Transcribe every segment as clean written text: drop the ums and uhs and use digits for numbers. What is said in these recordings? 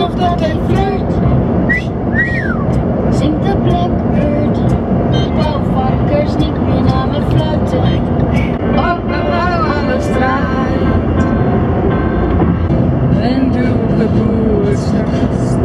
alsof dat hij flirt. Zingt de blackbird. Bouwvakkers niet meer naar me fluiten. Alles draait. En doe de boersterst.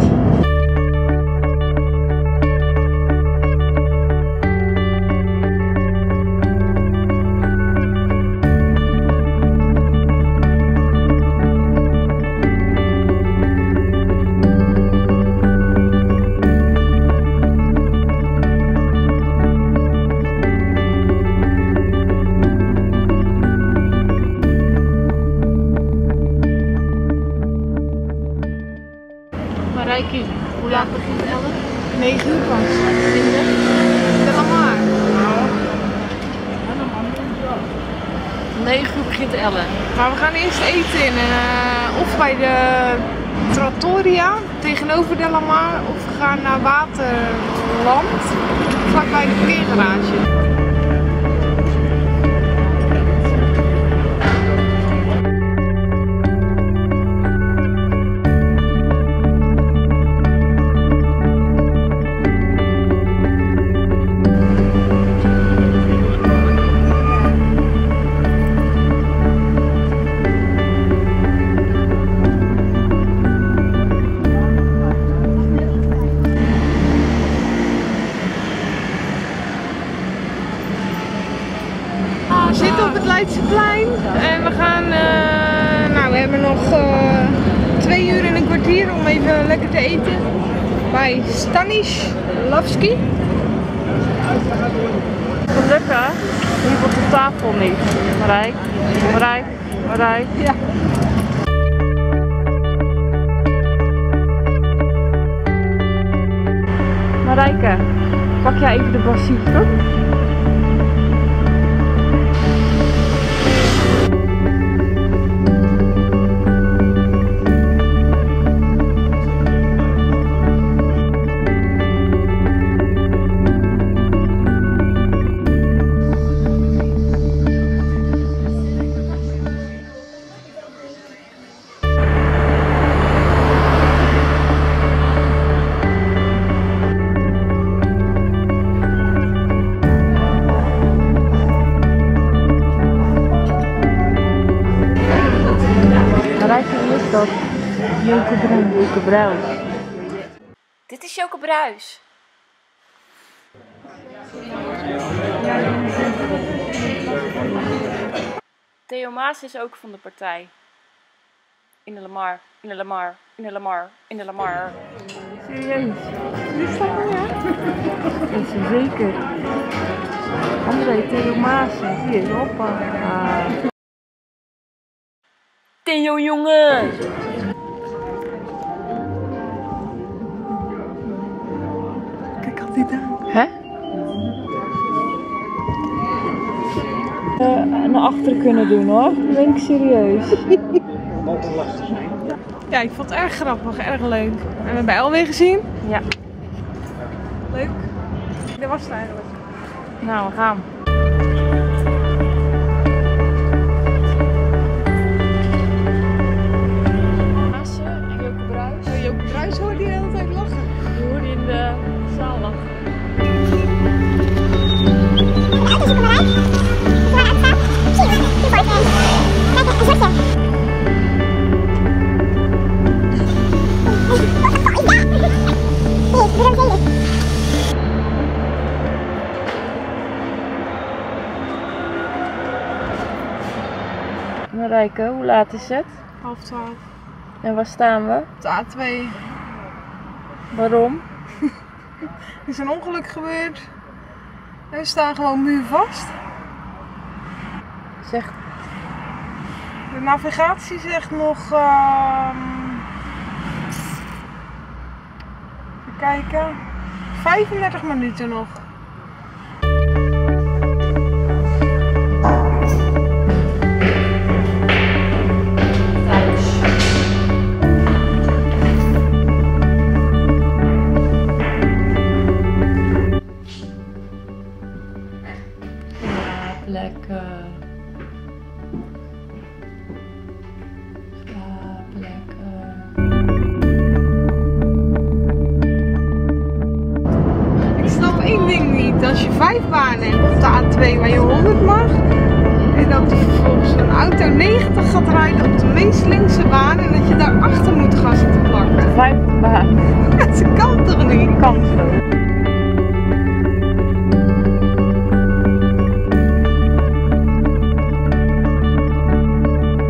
Marijke, hoe laat begint Ellen? 9 uur pas. Dat allemaal. 9 uur begint Ellen. Maar we gaan eerst eten in, of bij de Trattoria tegenover de Lamar, of we gaan naar Waterland, vlakbij de parkeergarage. We zitten op het Leidseplein en we gaan, we hebben nog 2 uur en een kwartier om even lekker te eten bij Stanislavski. Wat lekker, hier wordt de tafel niet. Marijk. Ja. Marijke, pak jij even de basilicum? Dat Joke Bruis. Dit is Joke Bruis. Theo Maas is ook van de partij. In de Lamar. Serieus? Is dat nou ja? Dat is zeker. André, Theo Maas. Hier, hoppa. Theo jongen! Kijk al die daar. Hè? Naar achteren kunnen doen hoor. Ben ik serieus. Ja, ik vond het erg grappig, erg leuk. En we hebben Elwin gezien. Ja. Leuk. Dat was het eigenlijk. Nou, we gaan. Joke Bruis hoorde je de hele tijd lachen. Je hoorde in de zaal lachen. Marijke, hoe laat is het? 11:30. En waar staan we? Op de A2. Waarom? Er is een ongeluk gebeurd. En we staan gewoon muurvast. Zeg, De navigatie zegt nog... even kijken. 35 minuten nog. lekker. Slaap lekker. 5 banen hebt op de A2 waar je 100 mag. En dat vervolgens een auto 90 gaat rijden op de meest linkse baan en dat je daarachter moet gaan zitten plakken. 50 baan. Dat kan toch niet? Kan